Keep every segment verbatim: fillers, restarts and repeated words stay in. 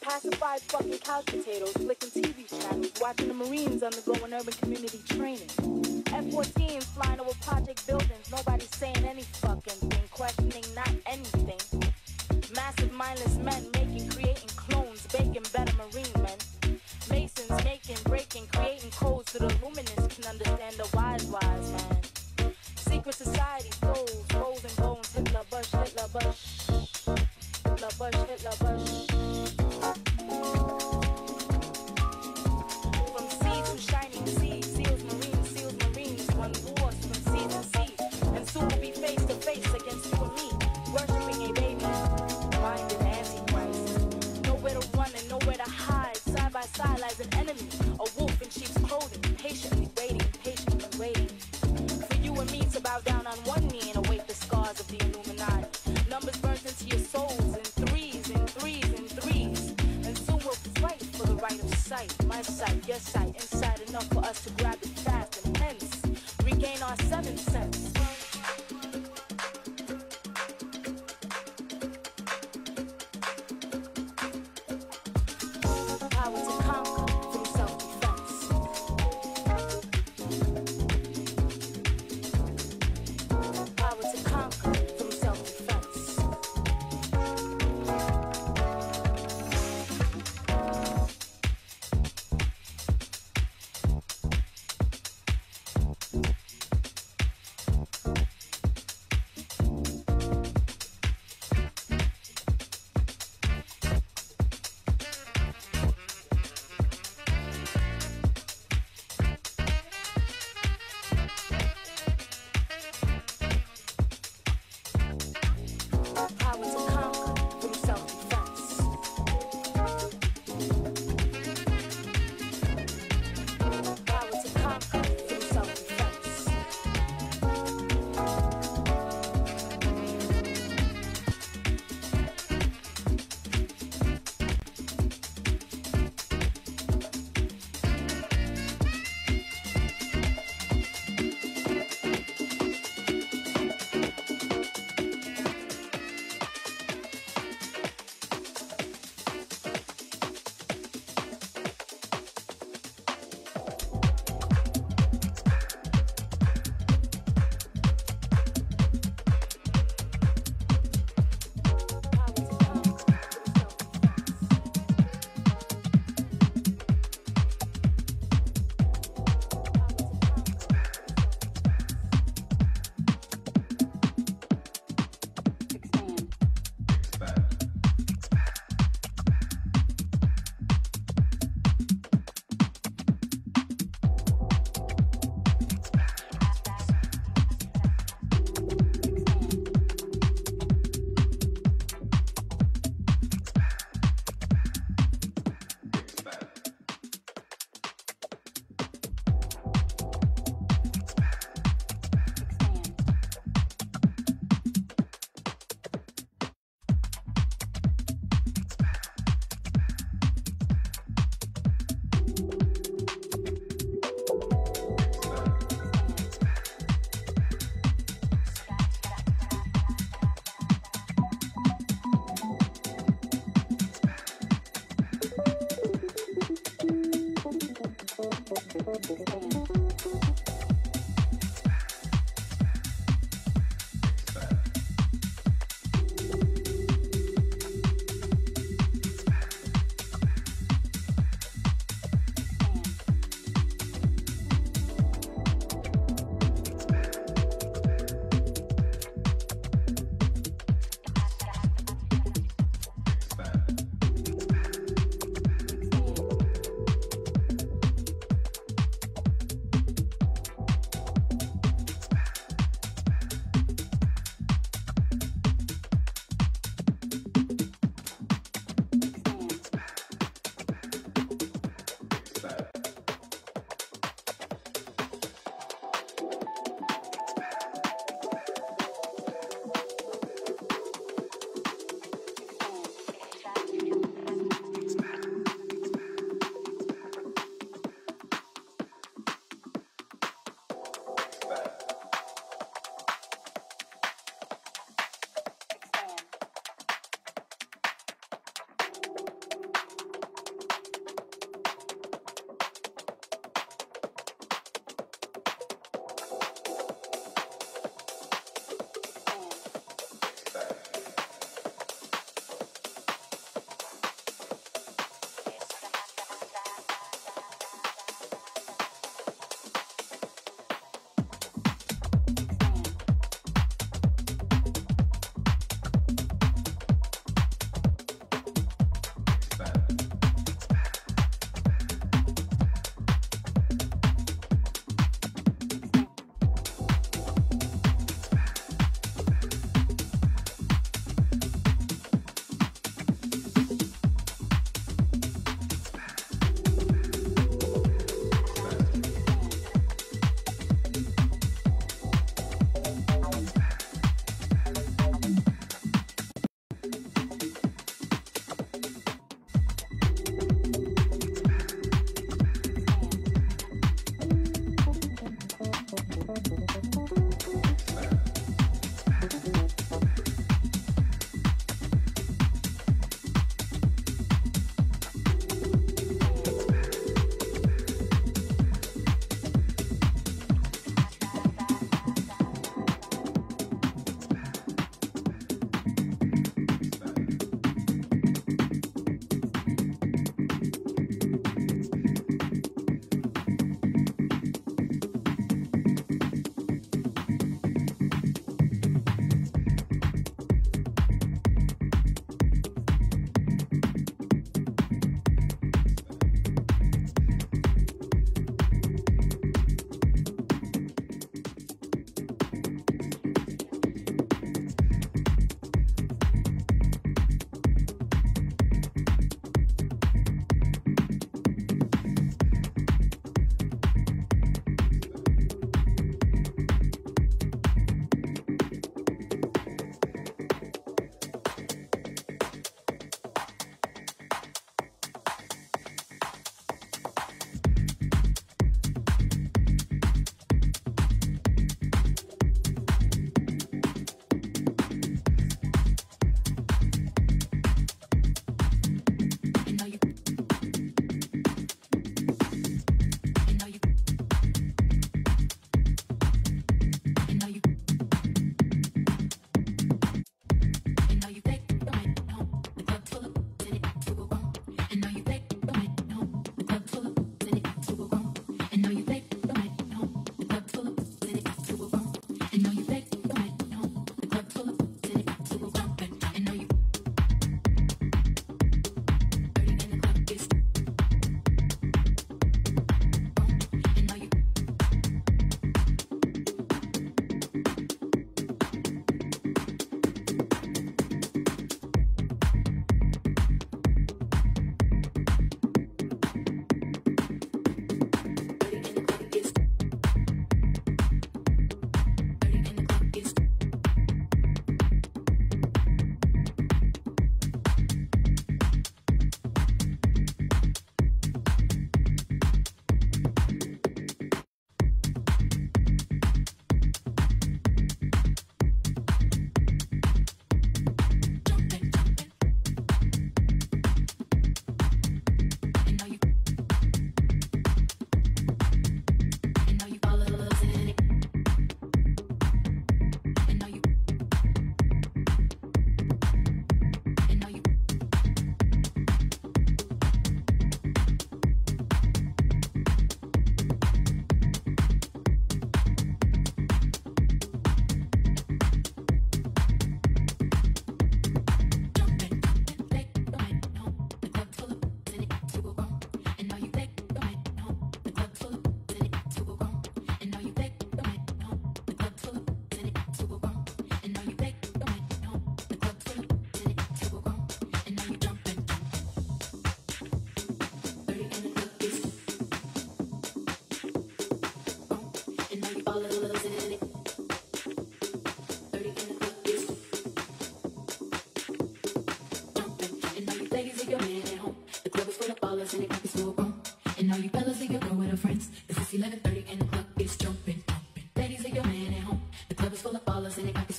Pacified fucking couch potatoes, flicking T V channels, watching the Marines undergo an urban community training. F fourteens flying over project buildings, nobody's saying any fucking thing, questioning not anything. Massive mindless men making, creating clones, baking better Marine men. Masons making, breaking, creating codes so the luminous can understand the wise, wise man. Secret society, souls, souls and bones, Hitler, Bush, Hitler, Bush. Hitler, Bush, Hitler, Bush. From sea to shining sea, seals, marines, seals, marines, won wars from sea to sea, and soon will be face to face against you and me, worshipping a baby, mind an antichrist. Nowhere to run and nowhere to hide, side by side lies an enemy, a wolf in sheep's clothing, patiently waiting, patiently waiting. For you and me to bow down on one knee and await the scars of the Illuminati. Numbers burnt into your souls in threes and threes and threes. And soon we'll fight for the right of sight. My sight, your sight, inside enough for us to grab it fast and hence regain our seventh sense. Power to conquer from self-defense. Power to conquer from self-defense. Power to conquer from self-defense. Power to conquer from self-defense.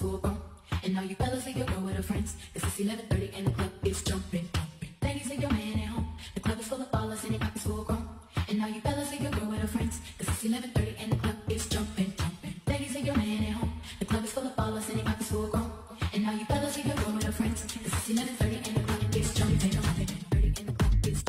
full grown. And now you fellas leave your girl with her friends, cause it's eleven thirty and the club is jumping, jumping. Ladies, leave your man at home. The club is full of ballers and the pockets full grown. And now you fellas leave your girl with her friends, cause it's eleven thirty and the club is jumping, jumping. Ladies, leave your man at home. The club is full of ballers and the pockets full grown. And now you fellas leave your girl with her friends, cause it's eleven thirty and the club is jumping, jumping. thirty and the club is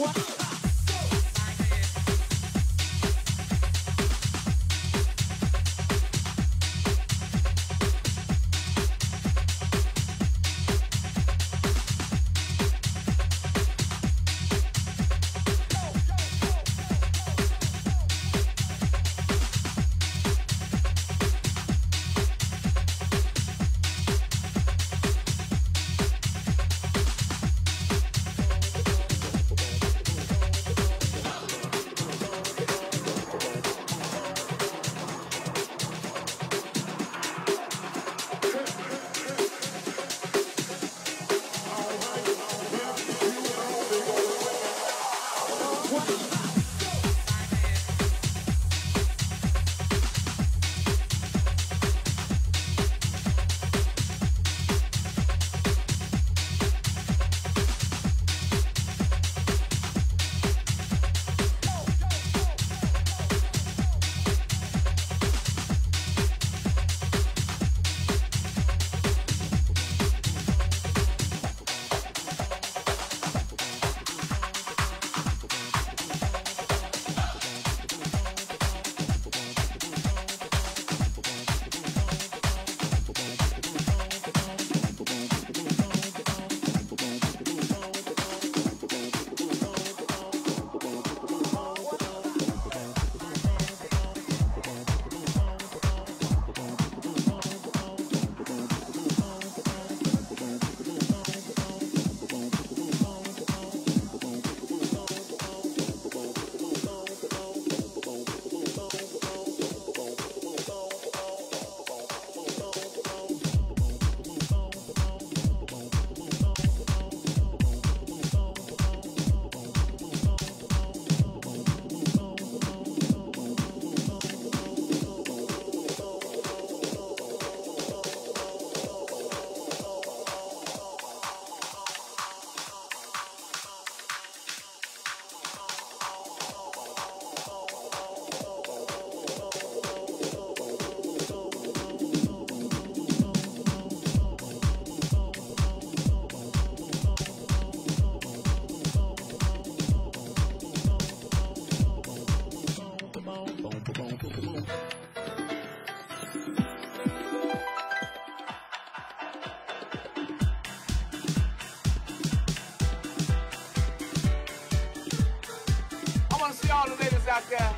all the ladies out there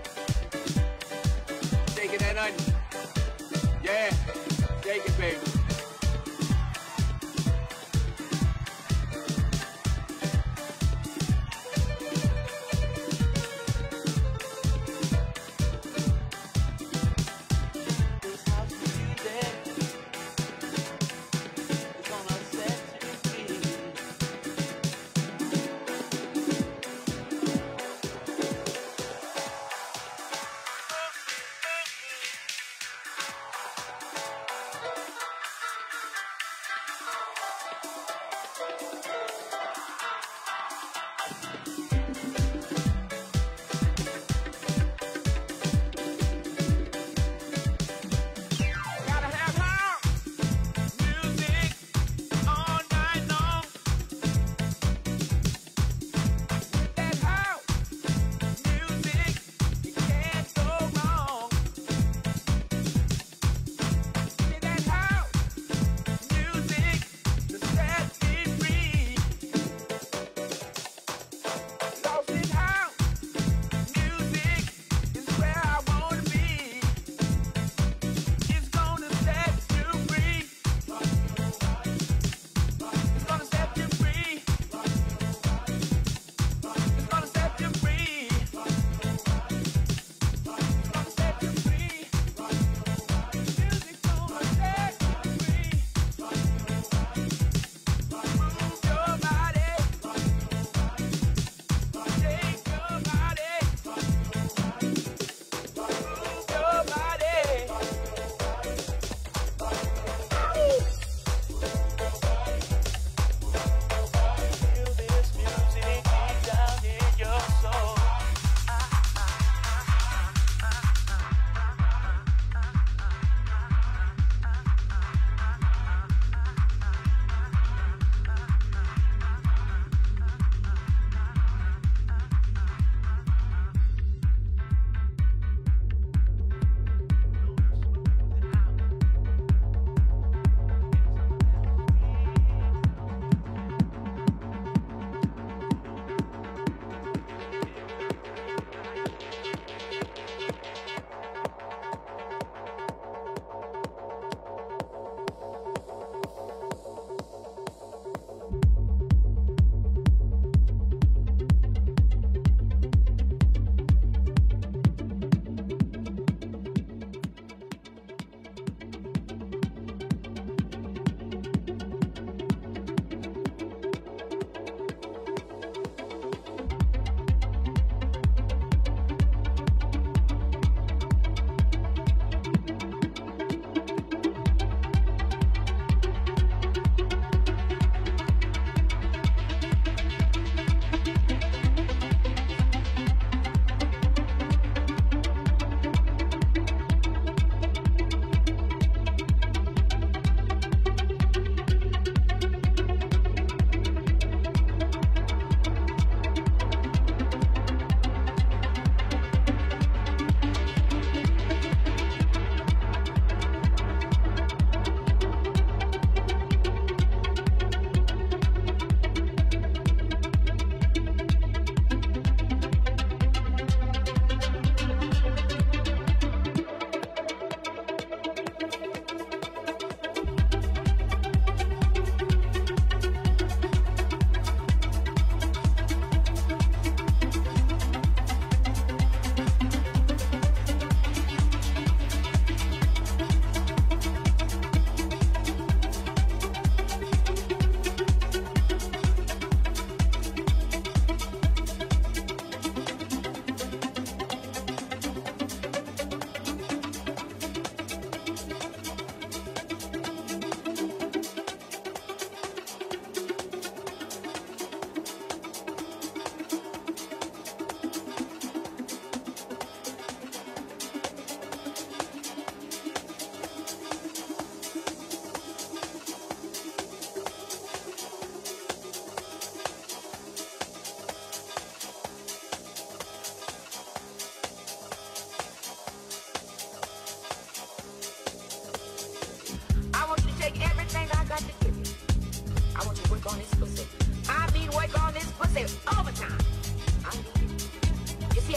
shaking that onion. Yeah, shake it, baby.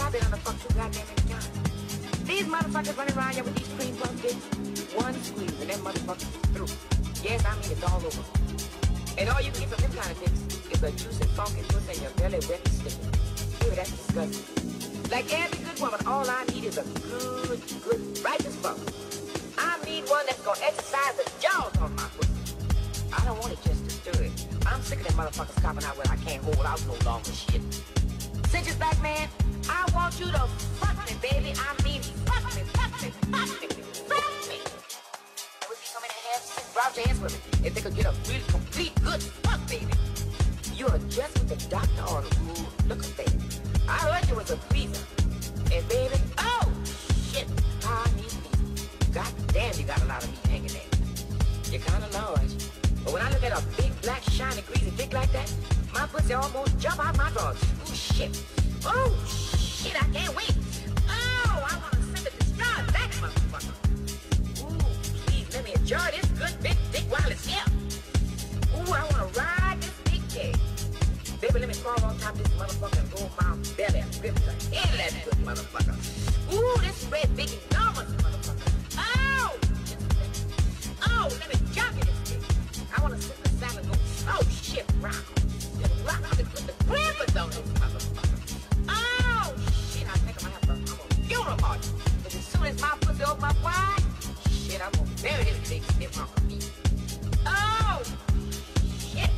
I've been on the fuck too goddamn many times. These motherfuckers running around here with these cream puff dicks, one squeeze and that motherfucker's through. Yes, I mean it's all over. And all you can get from them kind of dicks is a juicy, funky pussy in your belly wet and sticky. Ew, that's disgusting. Like every good woman, all I need is a good, good, righteous fuck. I need one that's gonna exercise the jaws on my pussy. I don't want it just to stir it. I'm sick of them motherfuckers copping out when I can't hold out no longer shit. Cinch it back, man. I want you to fuck me, baby. I mean, fuck me, fuck me, fuck me, fuck me. There would be so many hands, drop your hands with me. If they could get a really complete good fuck, baby. You're just what the doctor ordered. Ooh, look at baby. I heard you was a pleaser. And baby, oh, shit, I need meat. God damn, you got a lot of meat hanging there. You're kind of large. But when I look at a big, black, shiny, greasy dick like that, my pussy almost jump out my drawers. Ooh, shit. Oh, shit, I can't wait. Oh, I want to send it to destroy that motherfucker. Ooh, please, let me enjoy this good big dick while it's here. Ooh, I want to ride this big cake. Baby, let me crawl on top of this motherfucker and roll my belly and grip the hell out of that good motherfucker. Ooh, this red big enormous motherfucker. Oh, just a second. Oh, let me jump in this dick. I want to sit in the saddle and go, oh, shit, round. Just rock out and put the grippers on this motherfucker. Oh, shit, I think I'm going to have to, I'm going to funeral party. Because as soon as my pussy open up wide, shit, I'm going to bury this big stiff off of me. Oh, shit.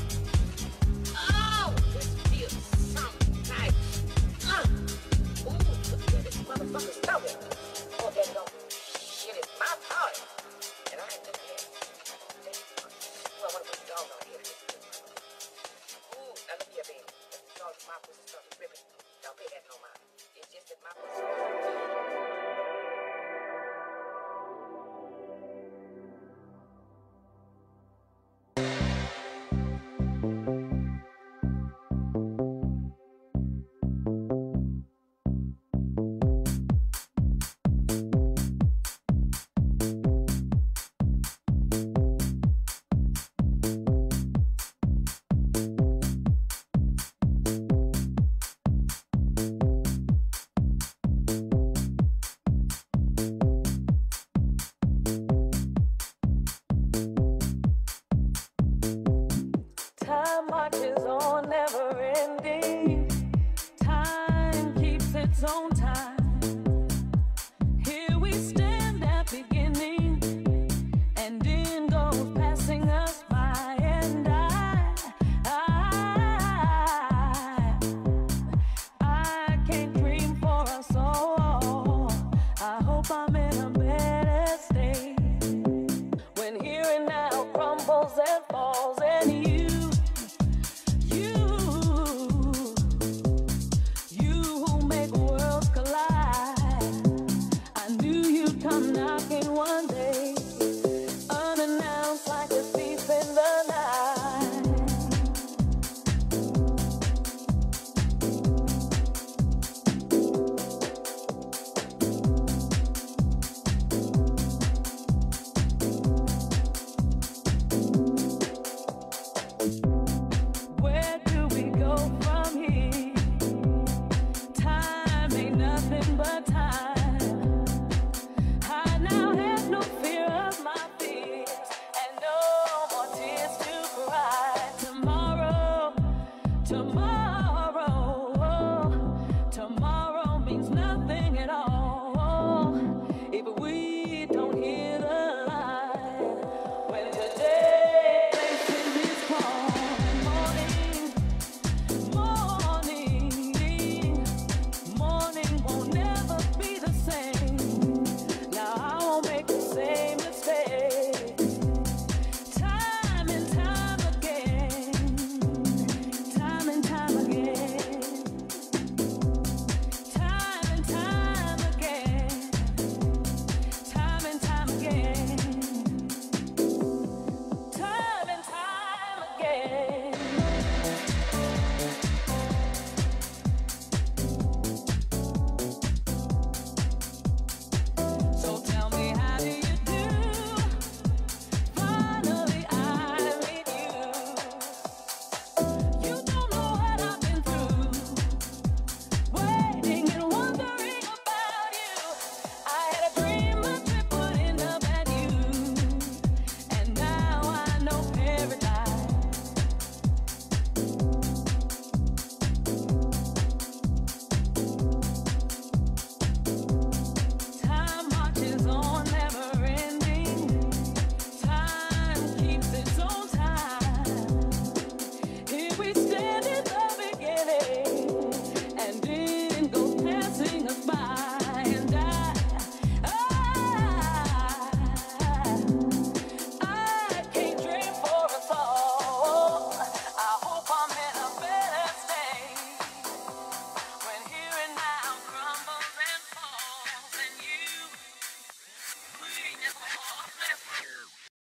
Oh, this feels something nice. Uh. Ooh, look at this motherfucker's stomach. Oh, there you go. Shit, it's my party. And I ain't looking at it. Ooh, I want to put the dog on here. Ooh, now look here, baby. The dog, my pussy starts ripping. Don't pay that no mind. It's just that my pussy. Time marches on, never ending. Time keeps its own time. Here we stand at beginning, and end goes passing us by. And I, I, I can't dream for us all. I hope I'm in a better state when here and now crumbles and falls, and you. One day, unannounced like a thief in the night. Where do we go from here? Time ain't nothing but time.